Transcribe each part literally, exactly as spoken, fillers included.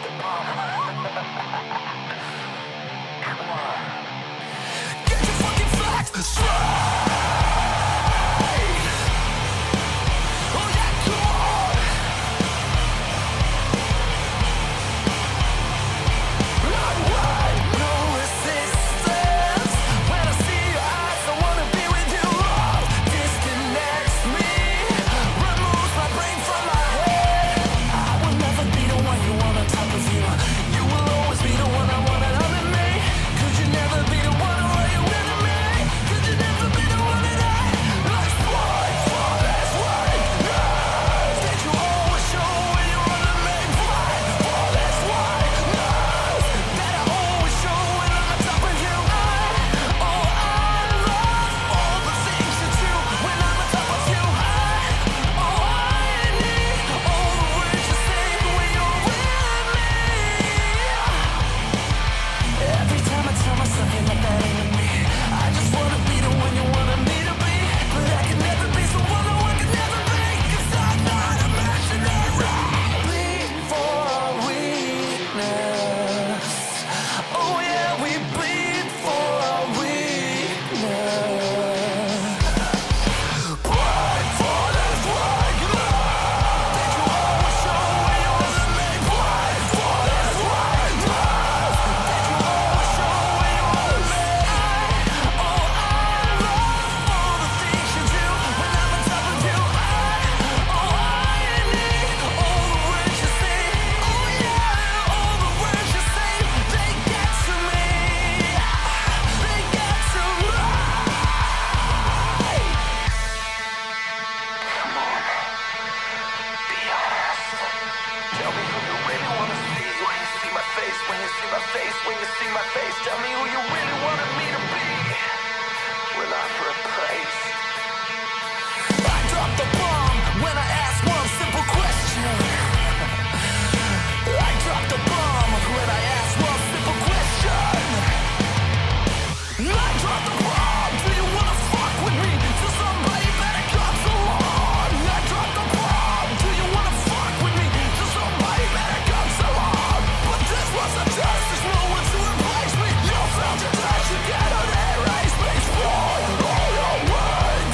the bomb. Come on. Get your fucking facts straight. Oh yeah, come on. Run away, no resistance. When I see your eyes, I wanna be with you. Love disconnects me, removes my brain from my head. I will never be the one you want on top of you. You will always be the one I want under me. Could you never be the one who are you into me? Could you never be the one that I exploit for this weakness? Did you always show when you're under me? Fight for this weakness that I always show when I'm on top of you. I, oh I love all the things you do when I'm on top of you. I, oh I need all the words you say when you're with me. Every time I tell myself you're not that into me, I just wanna be the one you wanted me to be. But I can never be someone who I can never be, 'cause I'm not imaginary. Bleed for our weakness. Oh yeah, we bleed for our weakness. Bleed for this weakness. Did you always show when you're under me? Bleed for this weakness. Did you always show when you're under me? I, oh I love all the things you do when I'm on top of you. I, oh I need all the words you say. Oh yeah, all the words you say, they get to me. They get to me. Come on, be honest. Tell me who you really wanna see. When you see my face, when you see my face, when you see my face, tell me who you really wanted me to be when I'm replaced. I dropped the bomb when I asked one simple question. I dropped the bomb when I asked one simple question. I dropped the bomb. Do you wanna fuck with me? Till somebody better comes along. I dropped the bomb. Do you wanna fuck with me? Till somebody better comes along. But this was a test. There's no one to replace me. You found your touch. You cannot erase me. Spoil all your words.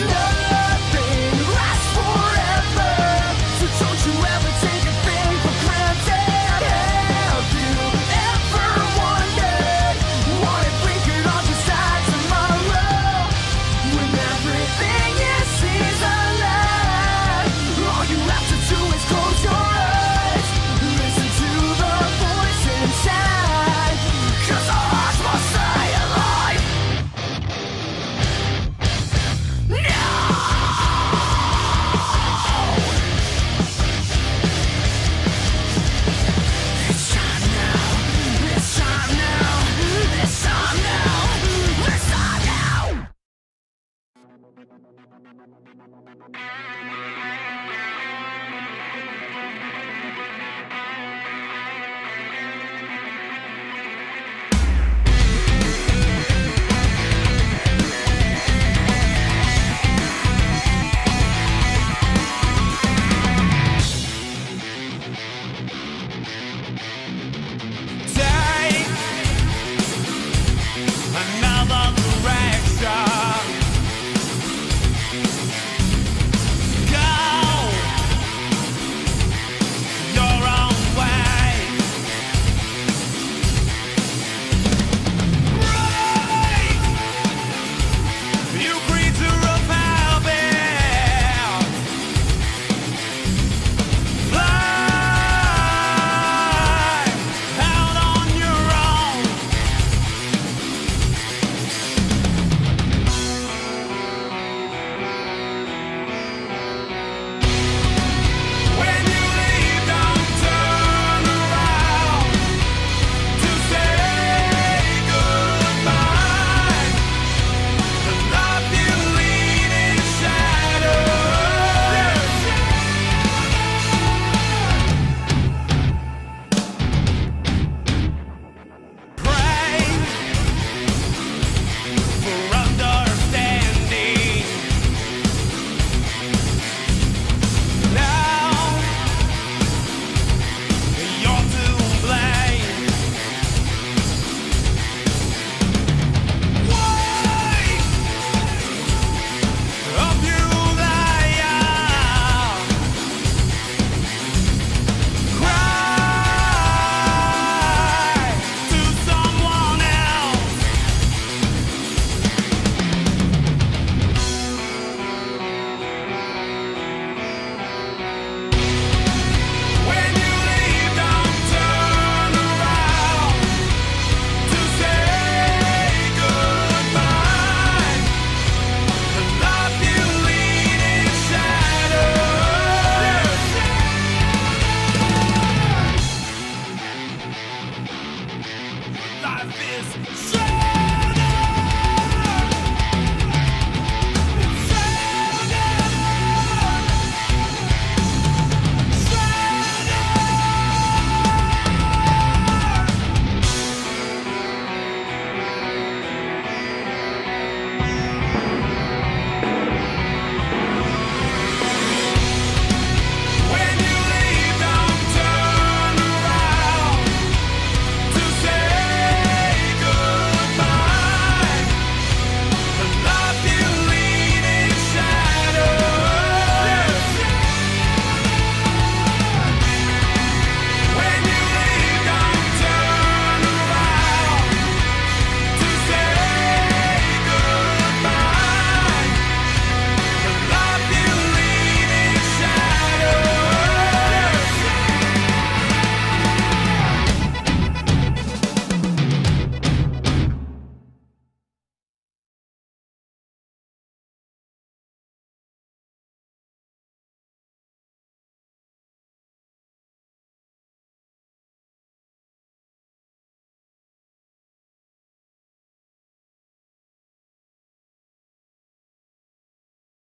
Nothing lasts forever, so don't you ever take a thing for granted. Have you ever wondered what if we could all decide tomorrow, when everything you see is a lie? All you have to do is close your eyes, listen to the voice inside, 'cause our hearts must stay alive. No! It's time now, it's time now, it's time now, it's time now.